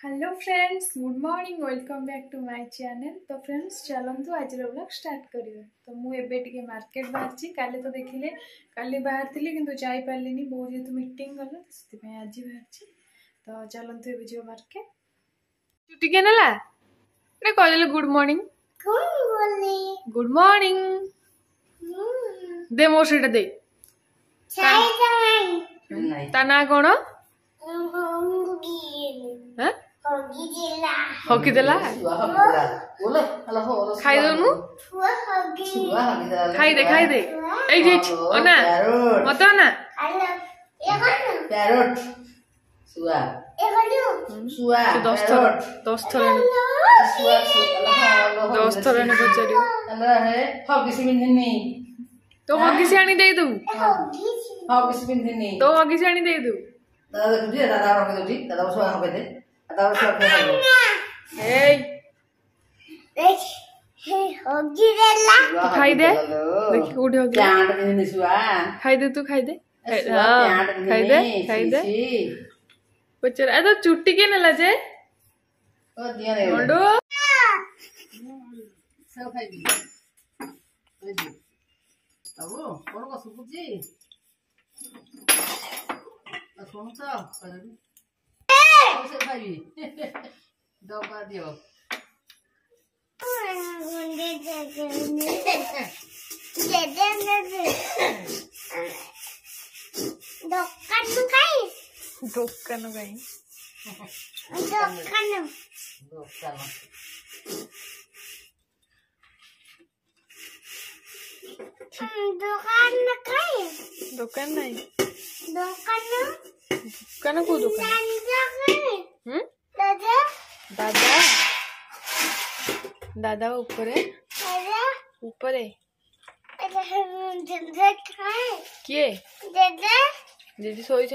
Hello friends, good morning, welcome back to my channel. तो friends चलतु आज blog start करिए। तो मुझे मार्केट बाहर काले तो देखिले काली बाहर थी कि जाई पार्लिनी बहुत जेहतु मीटिंग गला तो आज बाहर। तो चलतु ए जो मार्केट छुट्टी के नाला कहले गुड मॉर्निंग गुड मॉर्निंग दे मोर सेटा दे ता ना कौन हकी देला खाई दनु खाई दे ए जे ओना मत ना पैरोट सुआ सुआ 10 थर ने पचारियो अल्लाह है हकी से मिननी तो हकी से आनी दे दू हकी से मिननी तो हकी से आनी दे दू दादा तुझे दादा रख दो ठीक दादा सुआ हके दे दादा सुआ के हालो ए होगी देला तू खाई दे देखि उठ होगी प्लांट में सुआ खाई दे तू खाई दे हां खाई दे पचर ए तो चुट्टी के नला जे ओ दिया रे मंडो सब खाई दी ओए जी अब कोन को सुकुजी आ सुन तो सब खाई दबा दियो दुकान गई दुकान नहीं दुकान को दुकान दादा दादा ऊपर ऊपर किए दीदी सोई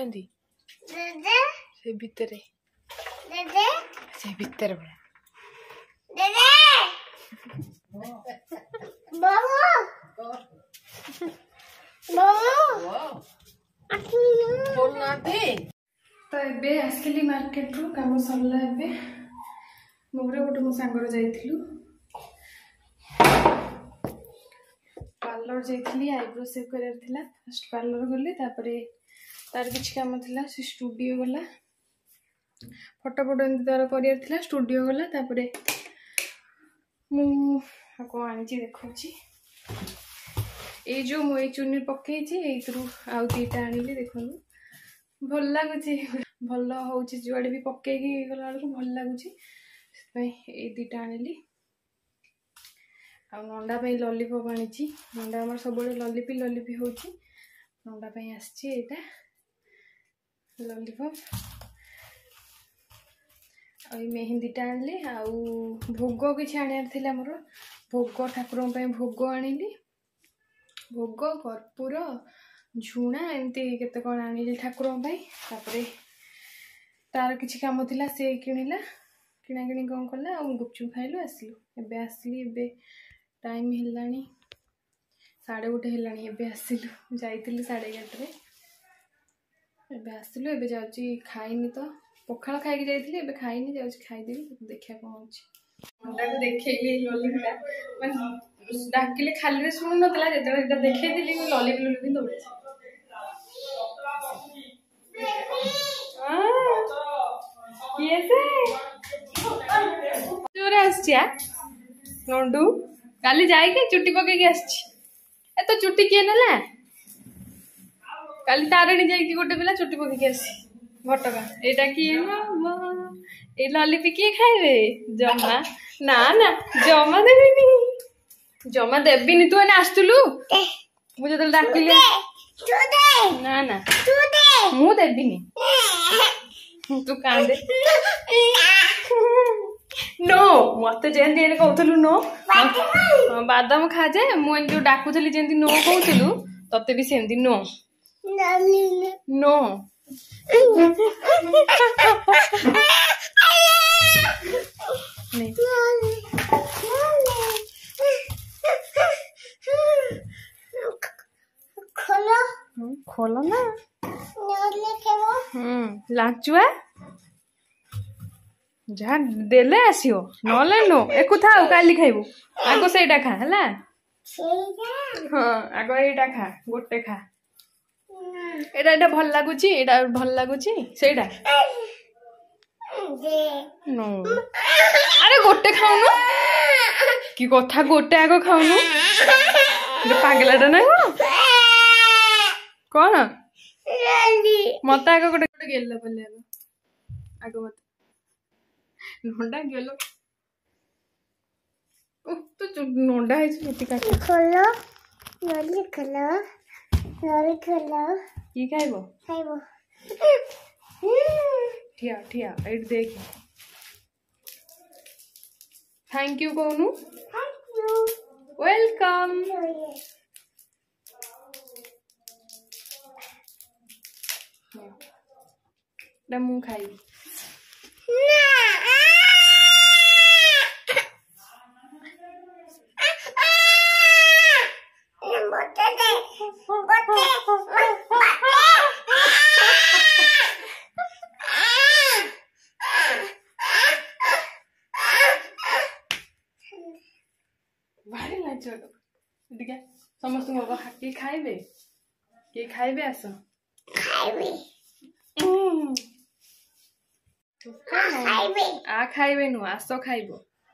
से भीतर से भीतर तो एबे आसली मार्केट रू काम सरला एबे मोरे गोटे मो सांगर जाइथिलु पार्लर जाइथिली आईब्रो सेव करार थिला फर्स्ट पार्लर गली तापरे तार किछ काम थिला से स्टूडियो गला फोटो फोटो एंती तार करियर थिला स्टूडियो गला तापरे मु को आनी देखौची ए जो मो चुनी पकई एथरू आउ दीटा आनिली देखनु भल लगुची भल होची जुआडे भी पकईकी गला बेलू भल लगुची ए दीटा आनिली आ नंडा पे लॉलीपॉप आनी नंडा आम सब लॉलीपी होची नंडा पे आसची एटा लॉलीपॉप आ मेहंदीटा आनली आउ भोग किसी आनियार मोर भोग ठाकुर भोग आनिली भोग कर्पूर झुणा एमती केते कौन आनिली ठाकुर तापरे तार किछि काम थिला से किनिला किना किणी कौन कला आ गुपचुप खाइलु आसलु एबे आसली एबे टाइम हेलानी 1:30 हेलानी एबे आसिलु जाइतिलु 11:30 रे एबे आसिलु एबे जाउची खाइनी तो पखाल खाइके जाइतिलि एबे खाइनी जाउची खाइदेबी देखिया कोन होची अंडा को देखैली लॉलीपॉप मन डाकिले खाली रे सुनु नतला जेतरा एटा देखैतिलि लॉलीपॉप दौड़े किए से जोरे आछिया नंडू काली जाई के चुट्टी पके के आछी ए तो चुट्टी किए नला काली तारणी जाई कि गोटे पिला चुट्टी पके के आसी घटका एटा किए ए लॉलीपॉप किए खाइबे जमा ना ना जमा देबिनी तू एने आस्तुलु मुझे तो डाकिले ना ना मु देबिनी तू कांदे नो मत जेंती एने कहतलु नो बादाम खा जाए मु जो डाकुथली जेंती नो कहतलु तते भी सेंती नो नो खोलो ना लाचुआ जहाँ देले आसियो नले नो एकु थाउ काली खाइबो आगो सेटा खा हला हां आगो एटा खा गोटे खा एटा एटा भल लागुची एटा भल लागुची सेटा नो अरे गोटे खाउनु की कथा गोटे आगो खाउनु पागलाटा ना कौन मत आग गोटे गोटे गेल पल्ले आग मत नंडा गेलो तो नंडा है छुट्टी काट खोलो नली खोलो की खाइबो ठिया ठिया एट देख थैंक यू कोनु वेलकम मु खाई भारी लाज ठीक है समस्त किए खाइबे आस आ खाइबे नु आस खाइबो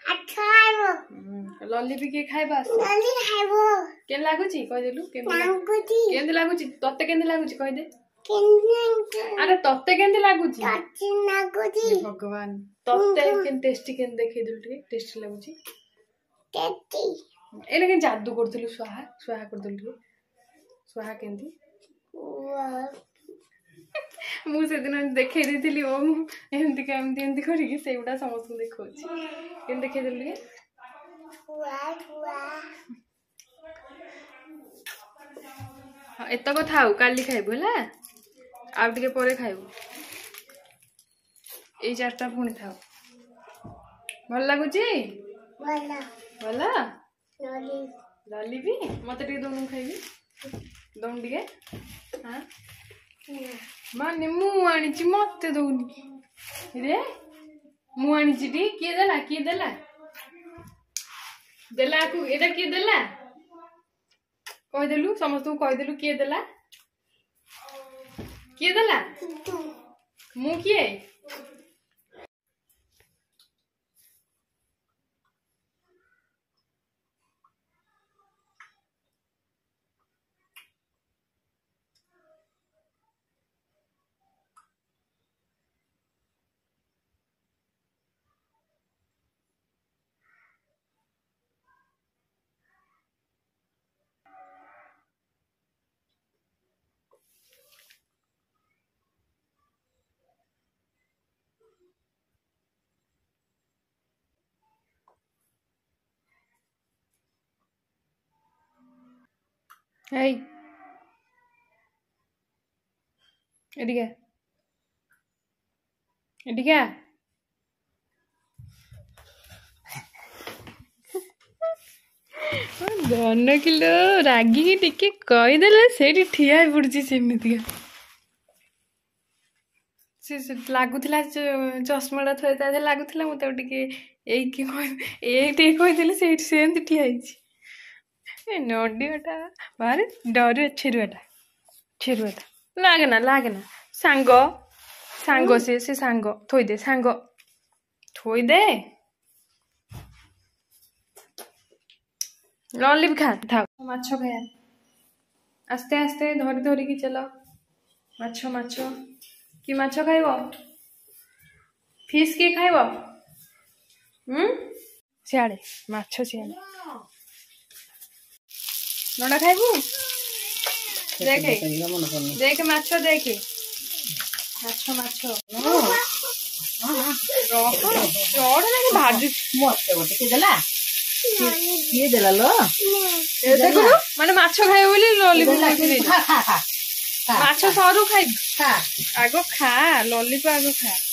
लल्ली भी किए खाइबा आस केन लागुची कह देलु केन लागुची तत्ते केन लागुची कह दे अरे तत्ते केन लागुची भगवान तत्ते केन टेस्टी केन देखै देलु ठीक टेस्टी लागुची एने के जादू करथलु स्वाहा स्वाहा करथलु स्वाहा केंती मु से दिन देखै दिथिली ओ एंती का एंती करी से उडा समस्त देखौ छी केन देखै देलु एत को थाउ काली खाइबो हला आ टिके परे खाइबो ए चारटा पुणी थाउ भल लागुची भला लली भी मत टिके दोनु खाइबी दोन टिके हां माने मु आनी ची मत दोनी रे मु आनी ची टी के देला देला को एटा के देला कह देलु समस्त कह देलु के देला मु किए Hey. Ediga. दोन किलो रागी की टिके कहीदेले से ठिया पड़ी सेमती से लगुला चश्माटा थोड़े लगुला मत कहीदेले से ठिया नडीटा बाहर डर छेरुआटा लागना सांग से सांग थोदे लॉली भी खा था माछ खाया आस्ते आस्ते धरी की चलो माछ कि माछ खाइब फिश किए खाइब सियाड़े माछ सियाड़े नडा खाइबू देखे माछ देखे माछ भाजी किए देला लो देखो माने माछ खाइबो बोली लॉली माछ सरू खाइ आगो खा लॉली को आगो खा